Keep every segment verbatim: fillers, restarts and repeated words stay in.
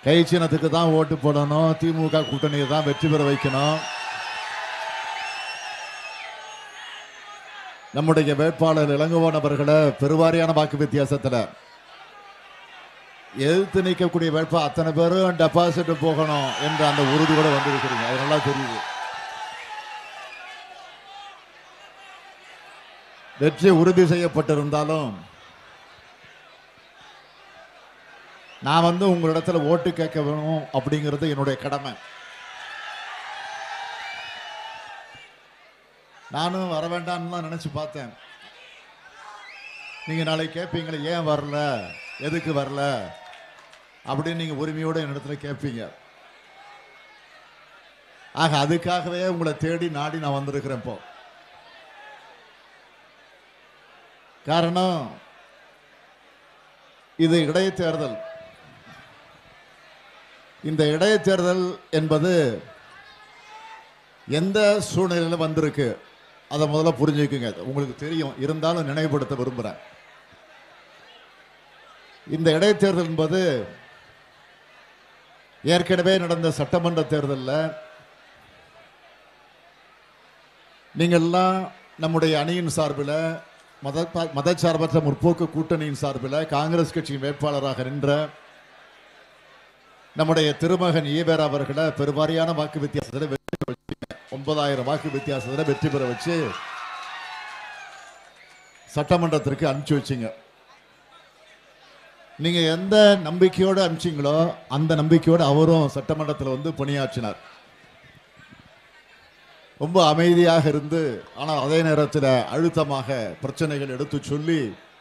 கை சின்னத்துக்கு தான் ஓட்டு போடணும், திமுக கூட்டணியை தான் வெற்றி பெற வைக்கணும். நம்முடைய வேட்பாளர் இளங்கோவன் அவர்களை பெருவாரியான வாக்கு வித்தியாசத்தில் எதிர்த்து நிற்கக்கூடிய வேட்பாளர் அத்தனை பேரும் டெபாசிட் போகணும் என்ற அந்த உறுதியோட வந்திருக்கிறீங்க. அது நல்லா தெரியுது. வெற்றி உறுதி செய்யப்பட்டிருந்தாலும் நான் வந்து உங்களிடத்துல ஓட்டு கேட்க வேணும் அப்படிங்கிறது என்னுடைய கடமை. நானும் வர வேண்டாம்னு தான் நினைச்சு பார்த்தேன். நீங்க நாளைக்கு கேட்பீங்களே, ஏன் வரல, எதுக்கு வரல அப்படின்னு நீங்க உரிமையோட என்னிடத்துல கேட்பீங்க. ஆக அதுக்காகவே உங்களை தேடி நாடி நான் வந்திருக்கிறேன். இப்போ காரணம், இது இடைத்தேர்தல். இந்த இடைத்தேர்தல் என்பது எந்த சூழ்நிலையில் வந்திருக்கு அதை முதல்ல புரிஞ்சுக்குங்க. உங்களுக்கு தெரியும், இருந்தாலும் நினைவுபடுத்த விரும்புகிறேன். இந்த இடைத்தேர்தல் என்பது ஏற்கனவே நடந்த சட்டமன்ற தேர்தலில் நீங்கள்லாம் நம்முடைய அணியின் சார்பில், மத மதச்சார்பற்ற முற்போக்கு கூட்டணியின் சார்பில் காங்கிரஸ் கட்சியின் வேட்பாளராக நின்ற நம்முடைய திருமகன் ஈவேரா அவர்களை பெருவாரியான வாக்கு வித்தியாசத்தில் வெற்றி பெற வச்சு, ஒன்பதாயிரம் வாக்கு வித்தியாசத்தில் வெற்றி பெற வச்சு சட்டமன்றத்திற்கு அனுப்பிச்சு வச்சிங்க. நீங்க எந்த நம்பிக்கையோடு அனுப்பிச்சிங்களோ அந்த நம்பிக்கையோடு அவரும் சட்டமன்றத்தில் வந்து பணியாற்றினார். ரொம்ப அமைதியாக இருந்து, ஆனால் அதே நேரத்தில் அழுத்தமாக பிரச்சனைகள் எடுத்து சொல்லி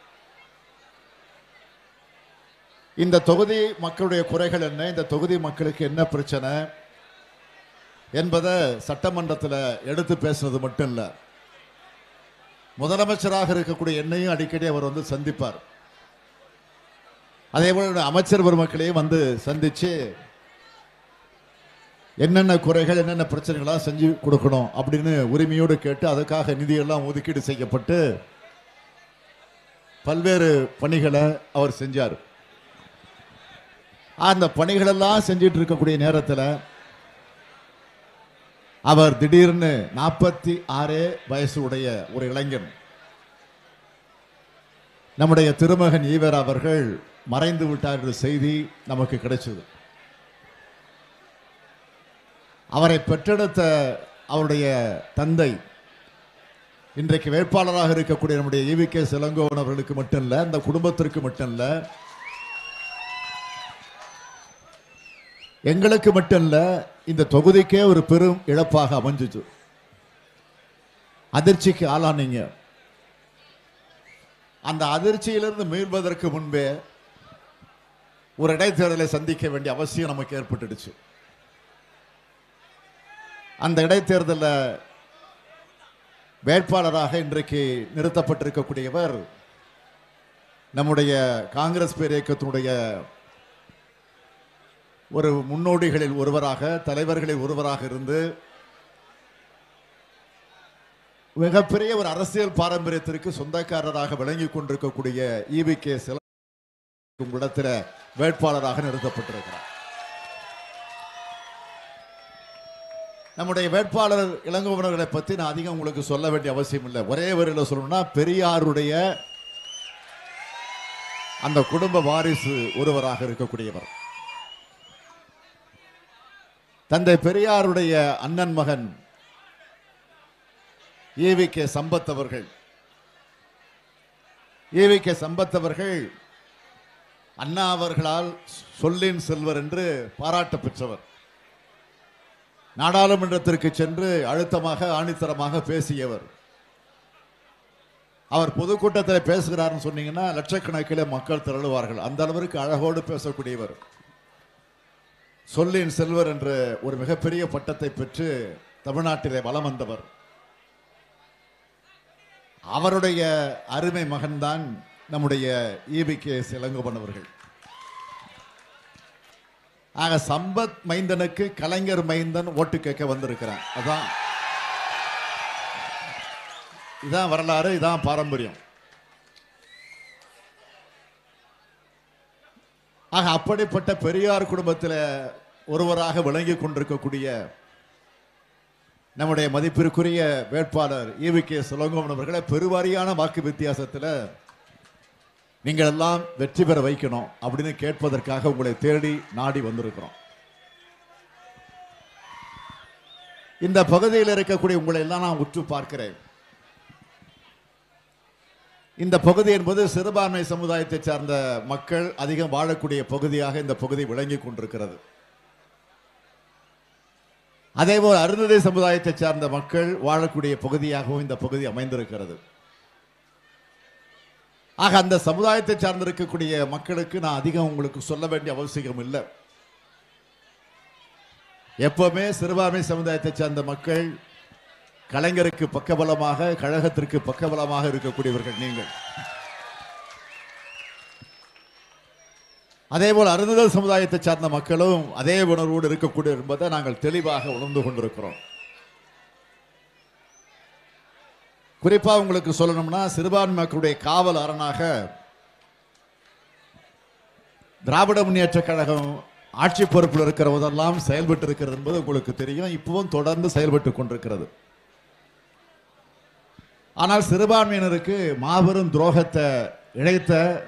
இந்த தொகுதி மக்களுடைய குறைகள் என்ன, இந்த தொகுதி மக்களுக்கு என்ன பிரச்சனை என்பதை சட்டமன்றத்தில் எடுத்து பேசுறது மட்டும் இல்லை, முதலமைச்சராக இருக்கக்கூடிய என்னையும் அடிக்கடி அவர் வந்து சந்திப்பார். அதே போல அமைச்சர் பெருமக்களையும் வந்து சந்திச்சு என்னென்ன குறைகள் என்னென்ன பிரச்சனைகளாக செஞ்சு கொடுக்கணும் அப்படின்னு உரிமையோடு கேட்டு அதுக்காக நிதியெல்லாம் ஒதுக்கீடு செய்யப்பட்டு பல்வேறு பணிகளை அவர் செஞ்சார். அந்த பணிகளெல்லாம் செஞ்சிட்டு இருக்கக்கூடிய நேரத்தில் அவர் திடீர்னு நாற்பத்தி ஆறு வயசு உடைய ஒரு இளைஞன் நம்முடைய திருமகன் ஈவேரா அவர்கள் மறைந்து விட்டார் என்ற செய்தி நமக்கு கிடைச்சது. அவரை பெற்றெடுத்த அவருடைய தந்தை இன்றைக்கு வேட்பாளராக இருக்கக்கூடிய நம்முடைய எம் கே ஸ்டாலின் அவர்களுக்கு மட்டும் இல்லை, அந்த குடும்பத்திற்கு மட்டும் இல்லை, எங்களுக்கு மட்டும் இல்லை, இந்த தொகுதிக்கே ஒரு பெரும் இழப்பாக அமைஞ்சிச்சு. அதிர்ச்சிக்கு ஆளானீங்க. அந்த அதிர்ச்சியிலிருந்து மீள்வதற்கு முன்பே ஒரு இடைத்தேர்தலை சந்திக்க வேண்டிய அவசியம் நமக்கு ஏற்பட்டுடுச்சு. அந்த இடைத்தேர்தலில் வேட்பாளராக இன்றைக்கு நிறுத்தப்பட்டிருக்கக்கூடியவர் நம்முடைய காங்கிரஸ் பேர் இயக்கத்தினுடைய ஒரு முன்னோடிகளில் ஒருவராக, தலைவர்களில் ஒருவராக இருந்து மிகப்பெரிய ஒரு அரசியல் பாரம்பரியத்திற்கு சொந்தக்காரராக விளங்கி கொண்டிருக்கக்கூடிய எம் கே ஸ்டாலின் இடத்துல வேட்பாளராக நிறுத்தப்பட்டிருக்கிறார். நம்முடைய வேட்பாளர் இளங்கோவனர்களை பற்றி நான் அதிகம் உங்களுக்கு சொல்ல வேண்டிய அவசியம் இல்லை. ஒரே வரியில் சொல்லணும்னா, பெரியாருடைய அந்த குடும்ப வாரிசு ஒருவராக இருக்கக்கூடியவர். தந்தை பெரியாருடைய அண்ணன் மகன் எம் கே சம்பத் அவர்கள் எம் கே சம்பத் அவர்கள் அண்ணா அவர்களால் சொல்லின் செல்வர் என்று பாராட்ட பெற்றவர். நாடாளுமன்றத்திற்கு சென்று அழுத்தமாக ஆணித்தரமாக பேசியவர். அவர் பொதுக்கூட்டத்தில் பேசுகிறார்னு சொன்னீங்கன்னா லட்சக்கணக்கில் மக்கள் திரளுவார்கள். அந்த அளவிற்கு அழகோடு பேசக்கூடியவர். சொல்லின் செல்வர் என்ற ஒரு மிகப்பெரிய பட்டத்தை பெற்று தமிழ்நாட்டிலே வலம் வந்தவர். அவருடைய அருமை மகன்தான் நம்முடைய எம் கே ஸ்டாலின் அவர்கள். ஆக சம்பத் மைந்தனுக்கு கலைஞர் மைந்தன் ஓட்டு கேட்க வந்திருக்கிறான். அதான் இதான் வரலாறு, இதான் பாரம்பரியம். ஆக அப்படிப்பட்ட பெரியார் குடும்பத்தில் ஒருவராக விளங்கி கொண்டிருக்கக்கூடிய நம்முடைய மதிப்பிற்குரிய வேட்பாளர் ஈவி கே சலங்கோவன் அவர்களை பெருவாரியான வாக்கு வித்தியாசத்தில் நீங்கள் எல்லாம் வெற்றி பெற வைக்கணும் அப்படின்னு கேட்பதற்காக உங்களை தேடி நாடி வந்திருக்கிறோம். இந்த பகுதியில் இருக்கக்கூடிய உங்களை எல்லாம் நான் உற்று பார்க்கிறேன். இந்த பகுதி என்பது சிறுபான்மை சமுதாயத்தை சார்ந்த மக்கள் அதிகம் வாழக்கூடிய பகுதியாக இந்த பகுதி விளங்கி கொண்டிருக்கிறது. அதேபோல் அருந்ததி சமுதாயத்தை சார்ந்த மக்கள் வாழக்கூடிய பகுதியாகவும் இந்த பகுதி அமைந்திருக்கிறது. ஆக அந்த சமுதாயத்தை சார்ந்திருக்கக்கூடிய மக்களுக்கு நான் அதிகம் உங்களுக்கு சொல்ல வேண்டிய அவசியம் இல்லை. எப்பவுமே சிறுபான்மை சமுதாயத்தை சார்ந்த மக்கள் கலைஞருக்கு பக்கபலமாக, கழகத்திற்கு பக்கபலமாக இருக்கக்கூடியவர்கள் நீங்கள். அதேபோல் அருந்ததி சமுதாயத்தை சார்ந்த மக்களும் அதே உணர்வோடு இருக்கக்கூடிய என்பதை நாங்கள் தெளிவாக உணர்ந்து கொண்டிருக்கிறோம். குறிப்பாக உங்களுக்கு சொல்லணும்னா, சிறுபான்மை மக்களுடைய காவல் அரணாக திராவிட முன்னேற்ற கழகம் ஆட்சி பொறுப்பில் இருக்கிற போதெல்லாம் செயல்பட்டு இருக்கிறது என்பது உங்களுக்கு தெரியும். இப்பவும் தொடர்ந்து செயல்பட்டு கொண்டிருக்கிறது. ஆனால் சிறுபான்மையினருக்கு மாபெரும் துரோகத்தை இழைத்த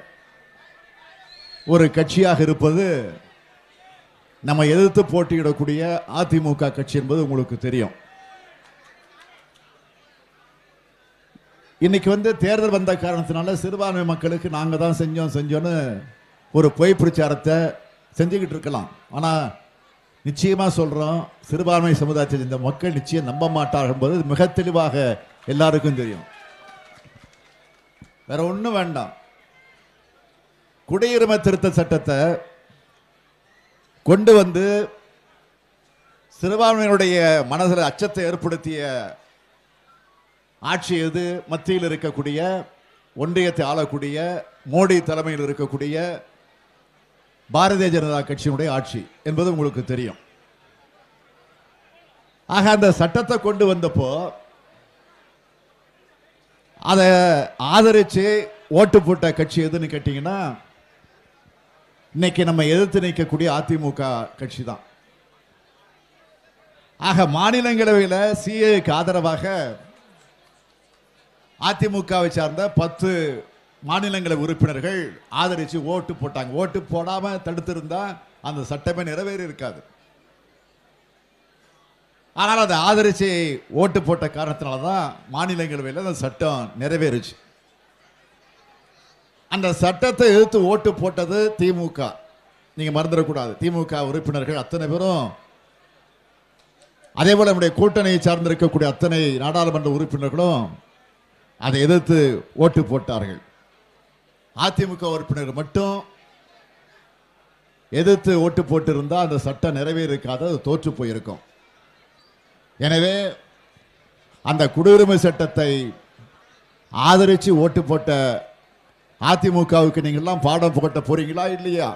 ஒரு கட்சியாக இருப்பது நம்ம எதிர்த்து போட்டியிடக்கூடிய அதிமுக கட்சி என்பது உங்களுக்கு தெரியும். இன்னைக்கு வந்து தேர்தல் வந்த காரணத்தினால சிறுபான்மை மக்களுக்கு நாங்கள் தான் செஞ்சோம் செஞ்சோன்னு ஒரு பொய் பிரச்சாரத்தை செஞ்சுக்கிட்டு இருக்கலாம். ஆனால் நிச்சயமாக சொல்கிறோம், சிறுபான்மை சமுதாயத்தை இந்த மக்கள் நிச்சயம் நம்ப மாட்டார்கள் என்பது மிக தெளிவாக எல்லாருக்கும் தெரியும். வேற ஒன்றும் வேண்டாம். குடியுரிமை திருத்த சட்டத்தை கொண்டு வந்து சிறுபான்மையினுடைய மனதில் அச்சத்தை ஏற்படுத்திய ஆட்சி எது? மத்தியில் இருக்கக்கூடிய, ஒன்றியத்தை ஆளக்கூடிய மோடி தலைமையில் இருக்கக்கூடிய பாரதிய ஜனதா கட்சியினுடைய ஆட்சி என்பது உங்களுக்கு தெரியும். ஆக அந்த சட்டத்தை கொண்டு வந்தப்போ அதை ஆதரிச்சு ஓட்டு போட்ட கட்சி எதுன்னு கேட்டீங்கன்னா, இன்னைக்கு நம்ம எதிர்த்து நிற்கக்கூடிய அதிமுக கட்சி தான். ஆக மாநிலங்களவையில் சிஏக்கு ஆதரவாக அதிமுகவை சார்ந்த பத்து மாநிலங்களவை உறுப்பினர்கள் ஆதரிச்சு ஓட்டு போட்டாங்க. ஓட்டு போடாம தடுத்திருந்தா அந்த சட்டமே நிறைவேறி இருக்காது. ஆனால் அதை ஆதரிச்சு ஓட்டு போட்ட காரணத்தினால்தான் மாநிலங்களவையில் அந்த சட்டம் நிறைவேறுச்சு. அந்த சட்டத்தை எதிர்த்து ஓட்டு போட்டது திமுக. நீங்க மறந்துடக்கூடாது. திமுக உறுப்பினர்கள் அத்தனை பேரும், அதே போல நம்முடைய கூட்டணியை சார்ந்திருக்கக்கூடிய அத்தனை நாடாளுமன்ற உறுப்பினர்களும் அதை எதிர்த்து ஓட்டு போட்டார்கள். அதிமுக உறுப்பினர்கள் மட்டும் எதிர்த்து ஓட்டு போட்டிருந்தால் அந்த சட்டம் நிறைவேறிருக்காது, அது தோற்று போயிருக்கும். எனவே அந்த குடியுரிமை சட்டத்தை ஆதரித்து ஓட்டு போட்ட அதிமுகவுக்கு நீங்கள்லாம் பாடம் புகட்ட போறீங்களா இல்லையா?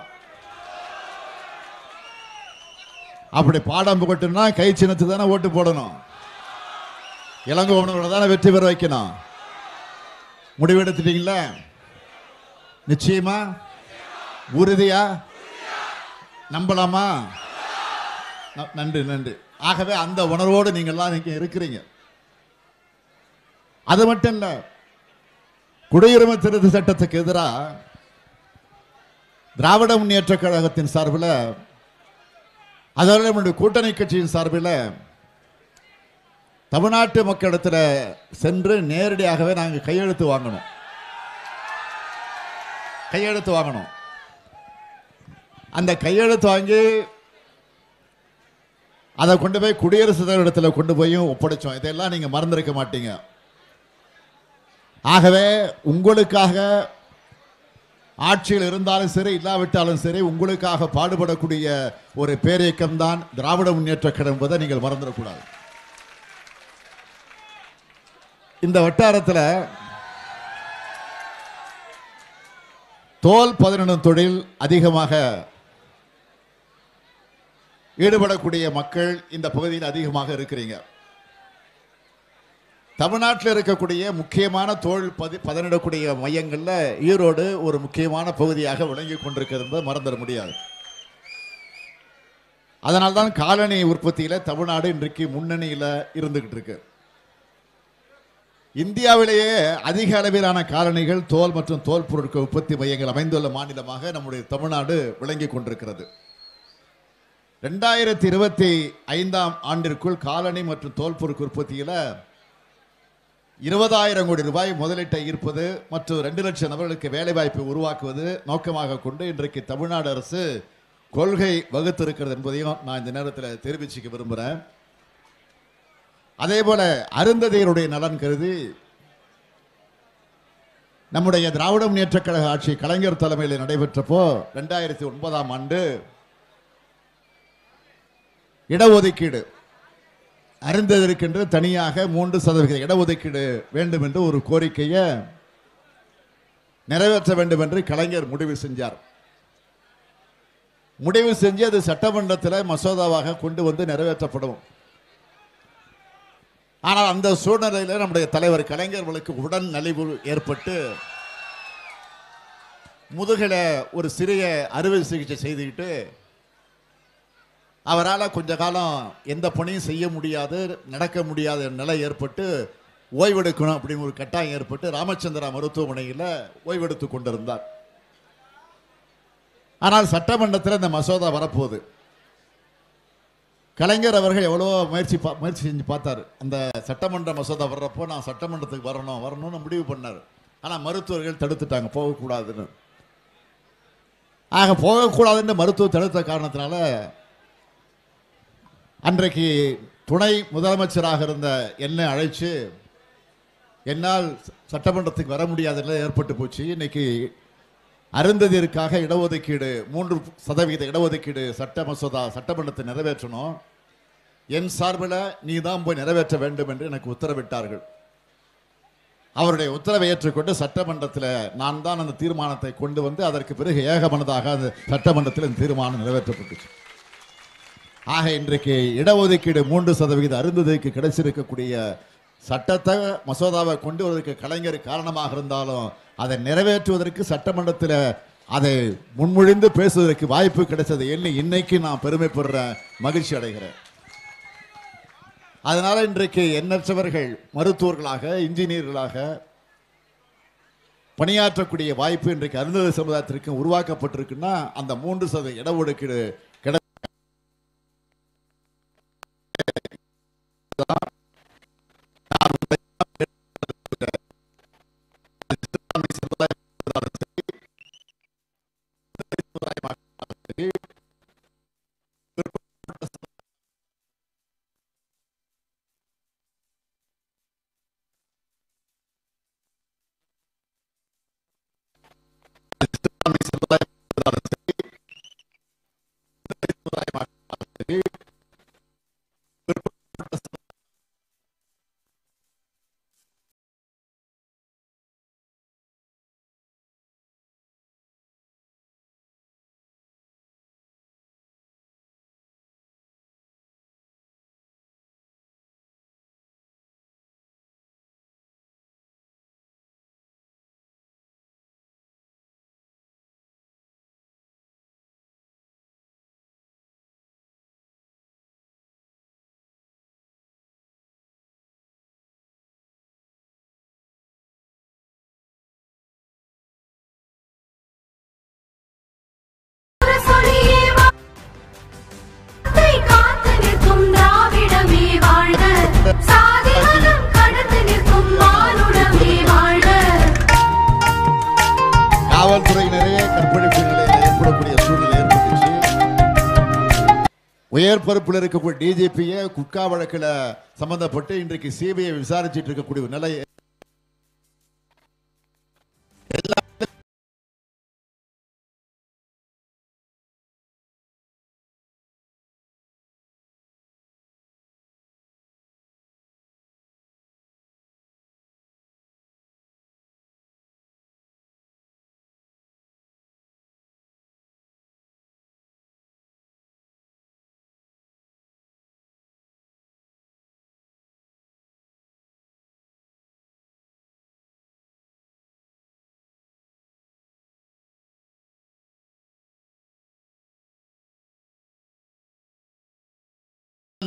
அப்படி பாடம் புகட்டுனா கை சின்னத்துக்கு தானே ஓட்டு போடணும். இளங்கோவனோட தானே வெற்றி பெற வைக்கணும். முடிவெடுத்துட்டீங்களா? நிச்சயமா? உறுதியா? நம்பலாமா? நன்றி நன்றி. ஆகவே அந்த உணர்வோடு நீங்கள்லாம் இங்கே இருக்கிறீங்க. அது மட்டும் இல்லை, குடியுரிமை திருத்த சட்டத்துக்கு எதிராக திராவிட முன்னேற்ற கழகத்தின் சார்பில், அதோட நம்முடைய கூட்டணி கட்சியின் சார்பில் தமிழ்நாட்டு மக்களிடத்தில் சென்று நேரடியாகவே நாங்கள் கையெழுத்து வாங்கணும் கையெழுத்து வாங்கணும் அந்த கையெழுத்து வாங்கி அதை கொண்டு போய் குடியரசுத் தலைவரிடத்தில் கொண்டு போய் ஒப்படைச்சோம். இதெல்லாம் நீங்க மறந்திருக்க மாட்டீங்க. ஆகவே உங்களுக்காக ஆட்சியில் இருந்தாலும் சரி இல்லாவிட்டாலும் சரி உங்களுக்காக பாடுபடக்கூடிய ஒரு பேரியக்கம் தான் திராவிட முன்னேற்ற கழகம் என்பதை நீங்கள் மறந்துடக்கூடாது. இந்த வட்டாரத்தில் தோல் பதினெண்ணும் தொழில் அதிகமாக ஈடுபடக்கூடிய மக்கள் இந்த பகுதியில் அதிகமாக இருக்கிறீங்க. தமிழ்நாட்டில் இருக்கக்கூடிய முக்கியமான தொழில் பதி பதனிடக்கூடிய மையங்கள்ல ஈரோடு ஒரு முக்கியமான பகுதியாக விளங்கி கொண்டிருக்கிறது மறந்துட முடியாது. அதனால்தான் காலணி உற்பத்தியில தமிழ்நாடு இன்றைக்கு முன்னணியில இருந்துகிட்டு இருக்கு. இந்தியாவிலேயே அதிக அளவிலான காலணிகள், தோல் மற்றும் தோல் பொருட்கள் உற்பத்தி மையங்கள் அமைந்துள்ள மாநிலமாக நம்முடைய தமிழ்நாடு விளங்கி கொண்டிருக்கிறது. இரண்டாயிரத்தி இருபத்தி ஐந்தாம் ஆண்டிற்குள் காலணி மற்றும் தோல் பொருட்கள் உற்பத்தியில இருபதாயிரம் கோடி ரூபாய் முதலீட்டை ஈர்ப்பது மற்றும் ரெண்டு லட்சம் நபர்களுக்கு வேலை வாய்ப்பை உருவாக்குவது நோக்கமாக கொண்டு இன்றைக்கு தமிழ்நாடு அரசு கொள்கை வகுத்திருக்கிறது என்பதையும் நான் இந்த நேரத்தில் தெரிவிச்சுக்க விரும்புகிறேன். அதே போல அருந்ததியருடைய நலன் கருதி நம்முடைய திராவிட முன்னேற்றக் கழக ஆட்சி கலைஞர் தலைமையில் நடைபெற்றப்போ இரண்டாயிரத்தி ஒன்பதாம் ஆண்டு இடஒதுக்கீடு அருந்ததற்கென்று தனியாக மூன்று சதவீத இடஒதுக்கீடு வேண்டும் என்று ஒரு கோரிக்கையை நிறைவேற்ற வேண்டும் என்று கலைஞர் முடிவு செஞ்சார். முடிவு செஞ்சு அது சட்டமன்றத்தில் மசோதாவாக கொண்டு வந்து நிறைவேற்றப்படும். ஆனால் அந்த சூழ்நிலையில் நம்முடைய தலைவர் கலைஞர்களுக்கு உடன் நலிவு ஏற்பட்டு முதுகில ஒரு சிறிய அறுவை சிகிச்சை செய்துக்கிட்டு அவரால் கொஞ்ச காலம் எந்த பணியும் செய்ய முடியாது, நடக்க முடியாத நிலை ஏற்பட்டு ஓய்வெடுக்கணும் அப்படின்னு ஒரு கட்டாயம் ஏற்பட்டு ராமச்சந்திரா மருத்துவமனையில் ஓய்வெடுத்து கொண்டிருந்தார். ஆனால் சட்டமன்றத்தில் இந்த மசோதா வரப்போகுது. கலைஞர் அவர்கள் எவ்வளோ முயற்சி முயற்சி செஞ்சு பார்த்தார். அந்த சட்டமன்ற மசோதா வர்றப்போ நான் சட்டமன்றத்துக்கு வரணும் வரணும்னு முடிவு பண்ணார். ஆனால் மருத்துவர்கள் தடுத்துட்டாங்க, போகக்கூடாதுன்னு. ஆக போகக்கூடாதுன்னு மருத்துவ தடுத்த காரணத்தினால அன்றைக்கு துணை முதலமைச்சராக இருந்த என்னை அழைச்சு என்னால் சட்டமன்றத்துக்கு வர முடியாத நிலை ஏற்பட்டு போச்சு. இன்னைக்கு அருந்ததியருக்காக இடஒதுக்கீடு மூன்று சதவீத இடஒதுக்கீடு சட்ட மசோதா சட்டமன்றத்தை நிறைவேற்றணும், என் சார்பில் நீ தான் போய் நிறைவேற்ற வேண்டும் என்று எனக்கு உத்தரவிட்டார்கள். அவருடைய உத்தரவை ஏற்றுக்கொண்டு சட்டமன்றத்தில் நான் தான் அந்த தீர்மானத்தை கொண்டு வந்து அதற்கு பிறகு ஏகமனதாக அந்த சட்டமன்றத்தில் இந்த தீர்மானம் நிறைவேற்றப்பட்டுச்சு. ஆக இன்றைக்கு இடஒதுக்கீடு மூன்று சதவீத அருந்ததிக்கு கிடைச்சிருக்கக்கூடிய சட்டத்தை மசோதாவை கொண்டு வருவதற்கு கலைஞர் காரணமாக இருந்தாலும் அதை நிறைவேற்றுவதற்கு சட்டமன்றத்தில் அதை முன்மொழிந்து பேசுவதற்கு வாய்ப்பு கிடைச்சது எண்ணி இன்னைக்கு நான் பெருமைப்படுறேன், மகிழ்ச்சி அடைகிறேன். அதனால இன்றைக்கு எண்ணற்றவர்கள் மருத்துவர்களாக இன்ஜினியர்களாக பணியாற்றக்கூடிய வாய்ப்பு இன்றைக்கு அருந்ததி சமுதாயத்திற்கு உருவாக்கப்பட்டிருக்குன்னா அந்த மூன்று சதவீத இடஒதுக்கீடு கிடை காவல்துறையினரே கற்பழிப்பு நிலையில் ஏற்படக்கூடிய சூழ்நிலை ஏற்பட்டுச்சு. உயர் பொறுப்பில் இருக்கக்கூடிய டிஜிபியை குட்கா வழக்கில் சம்பந்தப்பட்டு இன்றைக்கு சிபிஐ விசாரிச்சுட்டு இருக்கக்கூடிய நிலை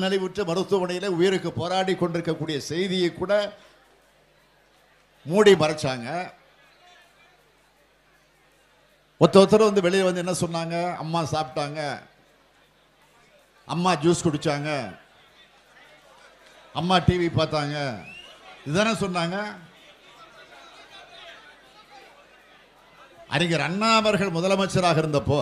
நலிவுற்ற மருத்துவமனையில் உயிருக்கு போராடி கொண்டிருக்கக்கூடிய செய்தியை கூட மூடி மறைச்சாங்க. ஒருத்த ஒருத்தர் வந்து வெளியே வந்து என்ன சொன்னாங்க? அம்மா சாப்பிட்டாங்க, அம்மா ஜூஸ் குடிச்சாங்க, அம்மா டிவி பார்த்தாங்க, இதுதானே சொன்னாங்க. அறிஞர் அண்ணா அவர்கள் முதலமைச்சராக இருந்தப்போ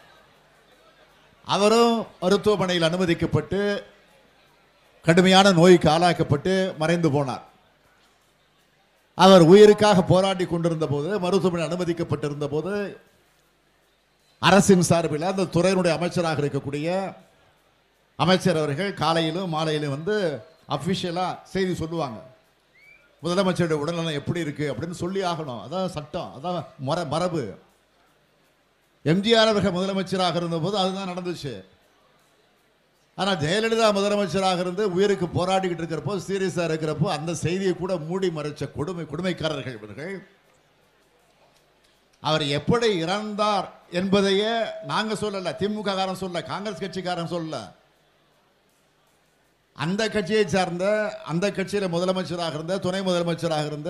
அவரும் மருத்துவமனையில் அனுமதிக்கப்பட்டு கடுமையான நோய்க்கு ஆளாக்கப்பட்டு மறைந்து போனார். அவர் உயிருக்காக போராடி கொண்டிருந்த போது, மருத்துவமனை அனுமதிக்கப்பட்டிருந்த போது, அரசின் சார்பில் அந்த துறையினுடைய அமைச்சராக இருக்கக்கூடிய அமைச்சர் அவர்கள் காலையிலும் மாலையிலும் வந்து அபிஷியலா செய்தி சொல்லுவாங்க. முதலமைச்சருடைய உடல்நலம் எப்படி இருக்கு அப்படின்னு சொல்லி ஆகணும். அதான் சட்டம், அதான் மர மரபு. எம்ஜிஆர் அவர்கள் முதலமைச்சராக இருந்த போது அதுதான் நடந்துச்சு. ஆனால் ஜெயலலிதா முதலமைச்சராக இருந்து உயிருக்கு போராடிக்கிட்டு இருக்கிறப்போ, சீரியஸாக இருக்கிறப்போ அந்த செய்தியை கூட மூடி மறைச்ச கொடுமை கொடுமைக்காரர்கள் இவர்கள். அவர் எப்படி இறந்தார் என்பதையே நாங்கள் சொல்லல, திமுக காரன் சொல்ல, காங்கிரஸ் கட்சிக்காரன் சொல்ல, அந்த கட்சியை சார்ந்த, அந்த கட்சியில் முதலமைச்சராக இருந்த, துணை முதலமைச்சராக இருந்த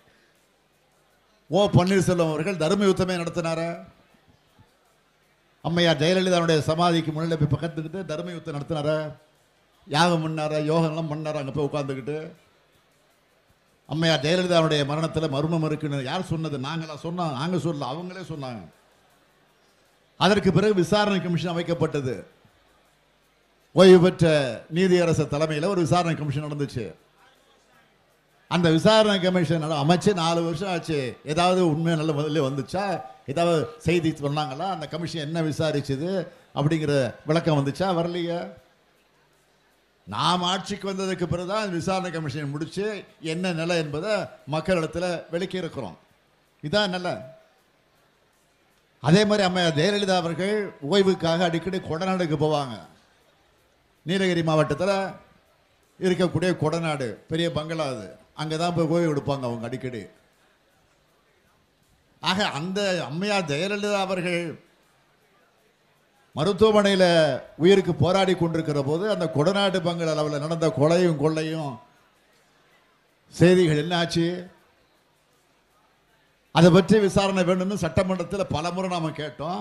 ஓ பன்னீர்செல்வம் அவர்கள் தர்ம யுத்தமே நடத்தினார. அம்மையார் ஜெயலலிதாவுடைய சமாதிக்கு முன்னிலை போய் பக்கத்துக்கிட்டு தர்ம யுத்தம் நடத்தினார, யாகம் பண்ணார, யோகம்லாம் பண்ணார. அங்கே போய் உட்காந்துக்கிட்டு அம்மையார் ஜெயலலிதாவுடைய மரணத்தில் மர்மம் இருக்குன்னு யார் சொன்னது? நாங்களா சொன்னோம்? நாங்கள் சொல்லல, அவங்களே சொன்னாங்க. அதற்கு பிறகு விசாரணை கமிஷன் அமைக்கப்பட்டது. ஓய்வு பெற்ற நீதியரசர் தலைமையில் ஒரு விசாரணை கமிஷன் நடந்துச்சு. அந்த விசாரணை கமிஷன் அமைச்சு நாலு வருஷம் ஆச்சு. ஏதாவது உண்மை நல்ல முதல்ல வந்துச்சா? ஏதாவது செய்தி சொன்னாங்களா? அந்த கமிஷன் என்ன விசாரிச்சது அப்படிங்கிற விளக்கம் வந்துச்சா? வரலையே. நாம் ஆட்சிக்கு வந்ததுக்கு பிறகுதான் விசாரணை கமிஷன் முடிச்சு என்ன நிலை என்பதை மக்களிடத்தில் விளக்கி இருக்கிறோம். இதான் நல்ல. அதே மாதிரி அம்மையார் ஜெயலலிதா அவர்கள் ஓய்வுக்காக அடிக்கடி கொடநாடுக்கு போவாங்க. நீலகிரி மாவட்டத்தில் இருக்கக்கூடிய கொடநாடு பெரிய பங்களா, அது அங்கே தான் போய் ஓய்வு எடுப்பாங்க அவங்க அடிக்கடி. ஆக அந்த அம்மையார் ஜெயலலிதா அவர்கள் மருத்துவமனையில் உயிருக்கு போராடி கொண்டிருக்கிற போது அந்த கொடநாடு பங்களா அளவில் நடந்த கொலையும் கொள்ளையும் செய்திகள் என்ன ஆச்சு? அதை பற்றி விசாரணை வேணும்னு சட்டமன்றத்தில் பல முறை நாம கேட்டோம்.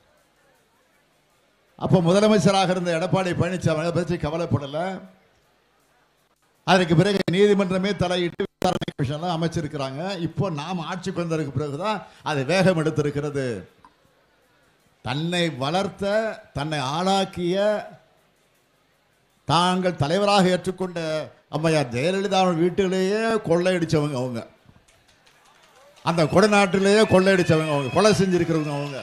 அப்போ முதலமைச்சராக இருந்த எடப்பாடி பழனிசாமி அதை பற்றி கவலைப்படல. அதற்கு பிறகு நீதிமன்றமே தலையிட்டு விசாரணை கமிஷன் அமைச்சிருக்கிறாங்க. இப்போ நாம் ஆட்சிக்கு வந்ததற்கு பிறகுதான் அது வேகம் எடுத்திருக்கிறது. தன்னை வளர்த்த, தன்னை ஆளாக்கிய, தாங்கள் தலைவராக ஏற்றுக்கொண்ட அம்மையார் ஜெயலலிதா வீட்டிலேயே கொள்ளையடிச்சவங்க அவங்க, அந்த கொடநாட்டிலேயே கொள்ளையடிச்சவங்க அவங்க, கொலை செஞ்சிருக்கிறவங்க அவங்க.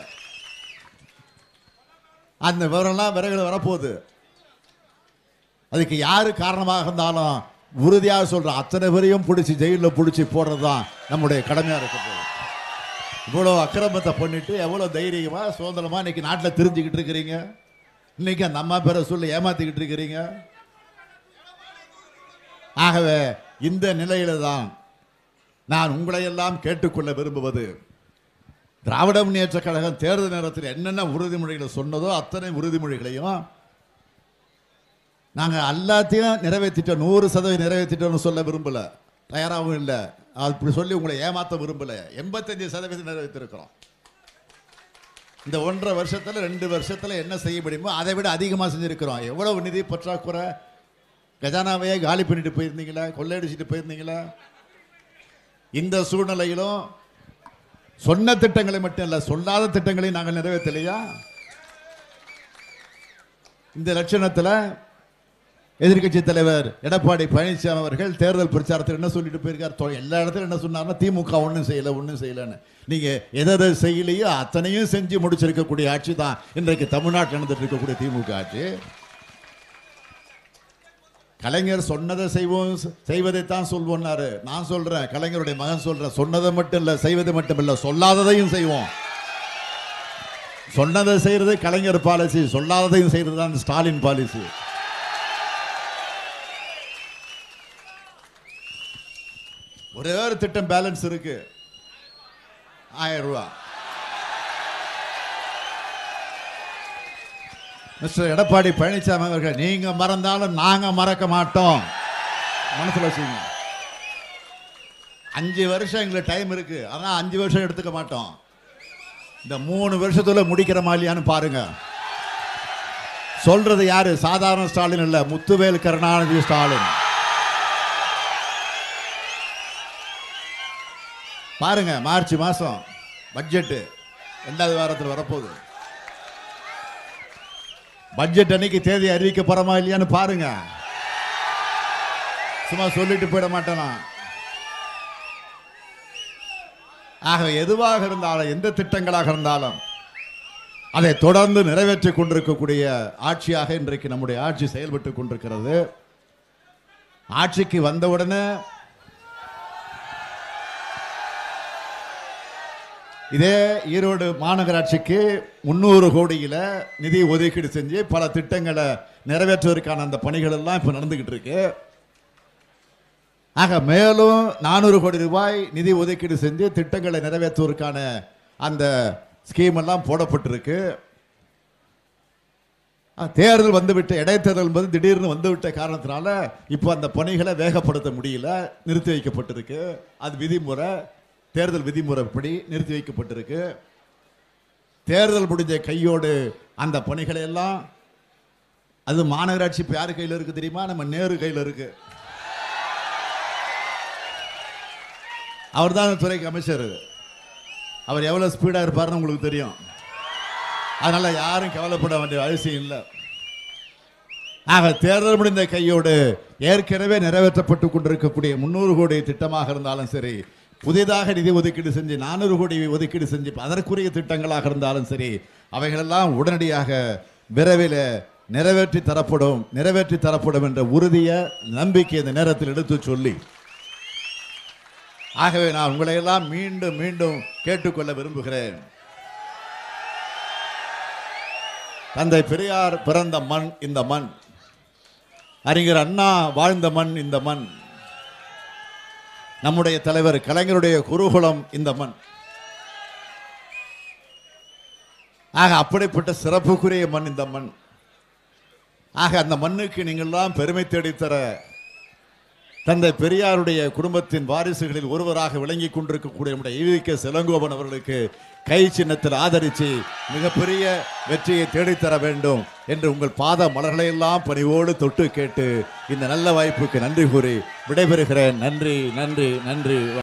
அந்த விவரம்லாம் விரைவில் வரப்போகுது. அதுக்கு யாரு காரணமாக இருந்தாலும் உறுதியாக சொல்ற அத்தனை பேரையும் பிடிச்சி ஜெயிலில் பிடிச்சி போடுறது தான் நம்முடைய கடமையா இருக்குது. இவ்வளோ அக்கிரமத்தை பண்ணிட்டு எவ்வளோ தைரியமா சுதந்திரமா இன்னைக்கு நாட்டில் தெரிஞ்சுக்கிட்டு இருக்கிறீங்க. இன்னைக்கு அந்த அம்மா பேரை சொல்லி ஏமாத்திக்கிட்டு இருக்கிறீங்க. ஆகவே இந்த நிலையில தான் நான் உங்களை எல்லாம் கேட்டுக்கொள்ள விரும்புவது, திராவிட முன்னேற்ற கழகம் தேர்தல் நேரத்தில் என்னென்ன உறுதிமொழிகளை சொன்னதோ அத்தனை உறுதிமொழிகளையும் நாங்கள் எல்லாத்தையும் நிறைவேற்றிட்டோம், நூறு சதவீதம் நிறைவேற்றிட்டோம்னு சொல்ல விரும்பல, தயாராகவும் இல்லை. அப்படி சொல்லி உங்களை ஏமாற்ற விரும்பல. எண்பத்தஞ்சு சதவீதம் நிறைவேற்றிருக்கிறோம். இந்த ஒன்றரை வருஷத்துல ரெண்டு வருஷத்துல என்ன செய்ய முடியுமோ அதை விட அதிகமாக செஞ்சிருக்கிறோம். எவ்வளவு நிதி பற்றாக்குறை, கஜானாவையே காலி பண்ணிட்டு போயிருந்தீங்களா, கொள்ளையடிச்சிட்டு போயிருந்தீங்களா? இந்த சூழ்நிலையிலும் சொன்ன திட்டங்களை மட்டும் இல்ல, சொல்லாத திட்டங்களையும் நாங்கள் நிறைவேற்றலையா? இந்த லட்சணத்தில் எதிர்கட்சி தலைவர் எடப்பாடி பழனிசாமி அவர்கள் தேர்தல் பிரச்சாரத்தில் என்ன சொல்லிட்டு போயிருக்கார்? எல்லா இடத்துல என்ன சொன்னார்னா திமுக ஒன்றும் செய்யல ஒன்றும் செய்யலன்னு. நீங்க எதை செய்யலையோ அத்தனையும் செஞ்சு முடிச்சிருக்கக்கூடிய ஆட்சி தான் இன்றைக்கு தமிழ்நாட்டில் நடந்துட்டு இருக்கக்கூடிய திமுக ஆட்சி. கலைஞர் சொன்னதை செய்வோம், செய்வதைத்தான் சொல்வோம்னாரு. நான் சொல்றேன், கலைஞருடைய மகன் சொல்றேன், சொன்னதை மட்டும் இல்ல, செய்வதை மட்டும் இல்ல, சொல்லாததையும் செய்வோம். சொன்னதை செய்யறது கலைஞர் பாலிசி, சொல்லாததையும் செய்யறது தான் ஸ்டாலின் பாலிசி. ஒரே ஒரு திட்டம் பேலன்ஸ் இருக்கு, ஆயிரம் ரூபாய். மிஸ்டர் எடப்பாடி பழனிசாமி அவர்கள், நீங்க மறந்தாலும் நாங்க மறக்க மாட்டோம். மனசுல வச்சுங்க. அஞ்சு வருஷம் எங்களுக்கு டைம் இருக்கு, ஆனா அஞ்சு வருஷம் எடுத்துக்க மாட்டோம். இந்த மூணு வருஷத்துல முடிக்கிற மாதிரியான்னு பாருங்க. சொல்றது யாரு? சாதாரண ஸ்டாலின் இல்ல, முத்துவேல் கருணாநிதி ஸ்டாலின். பாருங்க, மார்ச் மாசம் பட்ஜெட் ரெண்டாவது வாரத்தில் வரப்போகுது. பட்ஜெட் அன்னைக்கு தேதி அறிவிக்க போறமா இல்லையான்னு பாருங்க. சும்மா சொல்லிட்டு போயிட மாட்டேனா. ஆக எதுவாக இருந்தாலும், எந்த திட்டங்களாக இருந்தாலும் அதை தொடர்ந்து நிறைவேற்றிக் கொண்டிருக்கக்கூடிய ஆட்சியாக இன்றைக்கு நம்முடைய ஆட்சி செயல்பட்டு கொண்டிருக்கிறது. ஆட்சிக்கு வந்தவுடனே இதே ஈரோடு மாநகராட்சிக்கு முன்னூறு கோடியில நிதி ஒதுக்கீடு செஞ்சு பல திட்டங்களை நிறைவேற்றுவதற்கான அந்த பணிகள் எல்லாம் இப்ப நடந்துகிட்டு இருக்கு. ஆக மேலும் நானூறு கோடி ரூபாய் நிதி ஒதுக்கீடு செஞ்சு திட்டங்களை நிறைவேற்றுவதற்கான அந்த ஸ்கீம் எல்லாம் போடப்பட்டிருக்கு. தேர்தல் வந்துவிட்ட, இடைத்தேர்தல் என்பது திடீர்னு வந்துவிட்ட காரணத்தினால இப்போ அந்த பணிகளை வேகப்படுத்த முடியல, நிறுத்தி வைக்கப்பட்டிருக்கு. அது விதிமுறை, தேர்தல் விதிமுறைப்படி நிறுத்தி வைக்கப்பட்டிருக்கு. தேர்தல் முடிஞ்ச கையோடு அந்த பணிகளை எல்லாம், அது மாநகராட்சி இப்போ யார் கையில் இருக்கு தெரியுமா? நம்ம நேரு கையில் இருக்கு. அவர் தான் துறைக்கு அமைச்சர். அவர் எவ்வளவு ஸ்பீடா இருப்பாருன்னு உங்களுக்கு தெரியும். அதனால யாரும் கவலைப்பட வேண்டிய அவசியம் இல்லை. ஆக தேர்தல் முடிந்த கையோடு ஏற்கனவே நிறைவேற்றப்பட்டு கொண்டிருக்கக்கூடிய முன்னூறு கோடி திட்டமாக இருந்தாலும் சரி, புதிதாக நிதி ஒதுக்கீடு செஞ்சு நானூறு கோடி ஒதுக்கீடு செஞ்சு அதற்குரிய திட்டங்களாக இருந்தாலும் சரி, அவைகளெல்லாம் உடனடியாக விரைவில் நிறைவேற்றி தரப்படும் நிறைவேற்றி தரப்படும் என்ற உறுதிய நம்பிக்கை இந்த நேரத்தில் எடுத்து சொல்லி, ஆகவே நான் உங்களை எல்லாம் மீண்டும் மீண்டும் கேட்டுக்கொள்ள விரும்புகிறேன். தந்தை பெரியார் பிறந்த மண் இந்த மண், அறிஞர் அண்ணா வாழ்ந்த மண் இந்த மண், நம்முடைய தலைவர் கலைஞருடைய குருகுலம் இந்த மண். ஆக அப்படிப்பட்ட சிறப்புக்குரிய மண் இந்த மண். ஆக அந்த மண்ணுக்கு நீங்கள் எல்லாம் பெருமை தேடித்தர தந்தை பெரியாருடைய குடும்பத்தின் வாரிசுகளில் ஒருவராக விளங்கி கொண்டிருக்கக்கூடிய நம்முடைய ஈவிகே இளங்கோவன் அவர்களுக்கு கை சின்னத்தில் ஆதரித்து மிகப்பெரிய வெற்றியை தேடித்தர வேண்டும் என்று உங்கள் பாத மலர்களை எல்லாம் பணிவோடு தொட்டு கேட்டு இந்த நல்ல வாய்ப்புக்கு நன்றி கூறி விடைபெறுகிறேன். நன்றி, நன்றி, நன்றி.